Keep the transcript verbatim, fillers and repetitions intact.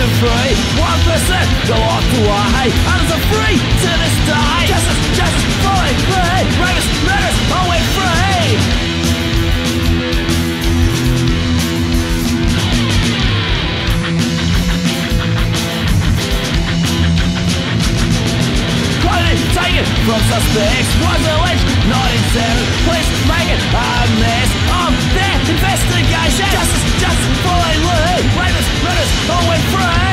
free. One percent go locked away. Others are free to this day. Justice, justice, fully free. Rapists, murderers, always free. Taken from suspects, was alleged, not in seven. Police make it a mess of their investigation. Justice, justice, fully lead. Rapists, murderers, all went free.